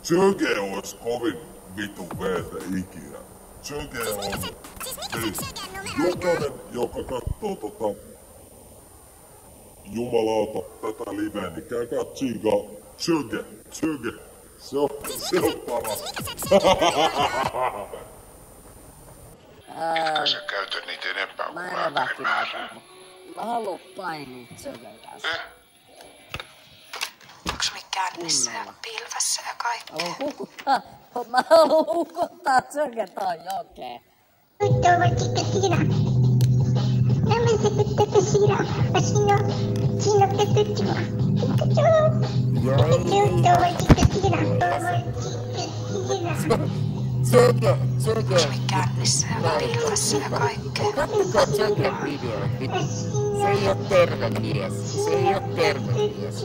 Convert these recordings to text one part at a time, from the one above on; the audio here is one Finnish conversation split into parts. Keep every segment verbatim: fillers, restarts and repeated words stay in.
Söge ois kovin vitu veetä ikinä. Söge on... Hei, jokainen, joka kattoo tota... Jumalauta tätä liveä, niin käykää tsiikaa. Söge, Söge. Se on, se on paras. Etkä sä käytä niitä enempää kuin lääkärimäärää. Mä haluun painia Sögen kanssa. Eh? Onks me kännissä ja pilvessä ja kaikkea? Mä haluun hukuttaa, mä haluun hukuttaa Sögen toi jokeen. Toivottiko sinä? Namaisetko sinä? Sinä, sinä pystyt sinä. Toivottiko sinä? Toivottiko sinä? Söge, Söge. Onks me kännissä ja pilvessä ja kaikkea? Katsokaa Sögen videoita. Se ei oo terve mies. Se ei oo terve mies.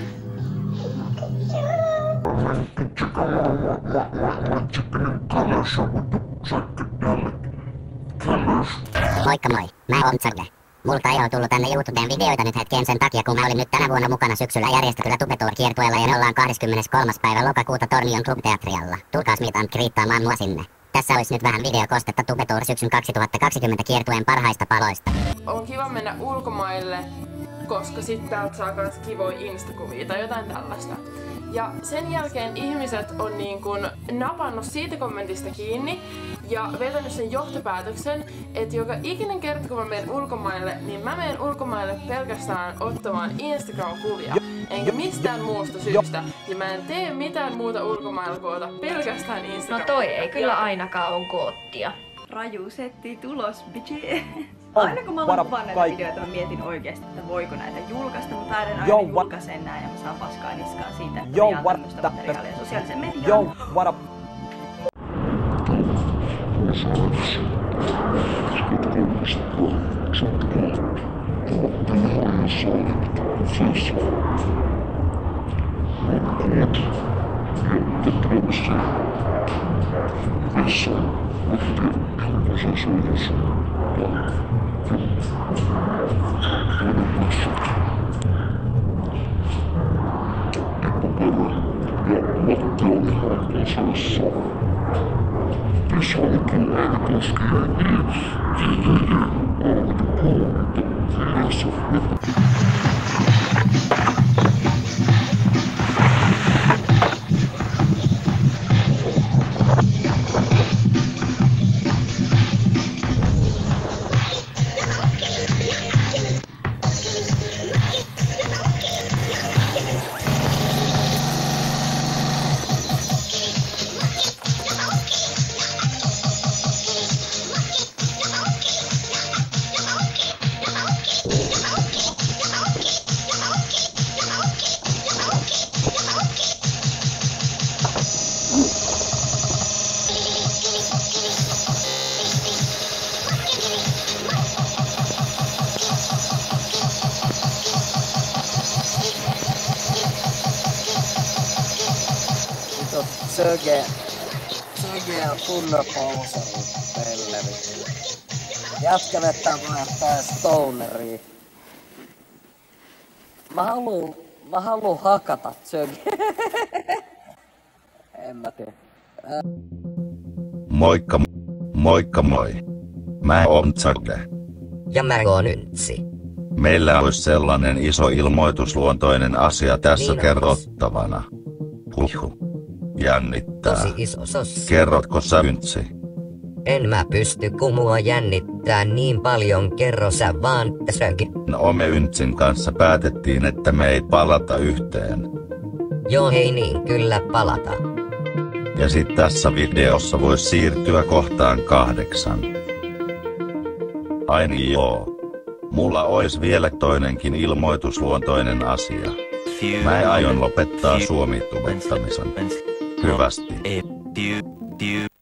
Moikka moi, mä oon Tsarde. Multa ei oo tullut tänne YouTubeen videoita nyt hetkeen sen takia, kun mä olin nyt tänä vuonna mukana syksyllä järjestetyllä Tubetour-kiertueella ja me ollaan kahdeskymmeneskolmas päivä lokakuuta Tornion Club-teatrialla. Tulkaas mitään kriittaamaan mua sinne. Tässä olisi nyt vähän videokostetta Tubetour syksyn kaksituhattakaksikymmentä kiertueen parhaista paloista. On kiva mennä ulkomaille, koska sitten täältä saa kans kivoja instakuvia tai jotain tällaista. Ja sen jälkeen ihmiset on niin kun napannut siitä kommentista kiinni ja vetänyt sen johtopäätöksen, että joka ikinen kerta kun mä menen ulkomaille, niin mä menen ulkomaille pelkästään ottamaan Instagram-kuvia. Enkä mistään muusta syystä. Ja mä en tee mitään muuta ulkomailla kuin ota pelkästään Instagram. No toi ei kyllä ainakaan on koottia. Raju setti tulos, bitchi. Aina kun mä aloin kuvaan näitä videoita, mä mietin oikeesti, että voiko näitä julkaista, mutta taidan aina julkaisen nää ja mä saan paskaa niskaan siitä, että mä jaan tämmöstä materiaalia sosiaalisen mediaan. Yo, what up? Söge, Söge on kunnon pouseri, pelleri. Jätkä vettää tää stoneriin. Mä haluun, mä haluun hakata Söge. En mä tiedä. Ä... Moikka, moikka moi. Mä oon Tsarde. Ja mä oon Yntsi. Meillä olisi sellainen iso ilmoitusluontoinen asia tässä niin kerrottavana. Huhhuh. Jännittää. Tosi iso sossi. Kerrotko sä, Yntsi? En mä pysty, kun mua jännittää niin paljon, kerro sä vaan, Söge. No me Yntsin kanssa päätettiin, että me ei palata yhteen. Joo hei niin, kyllä palata. Ja sit tässä videossa vois siirtyä kohtaan kahdeksan. Ai niin joo. Mulla ois vielä toinenkin ilmoitusluontoinen asia. Mä aion lopettaa suomitubettamisen. Hyvästi.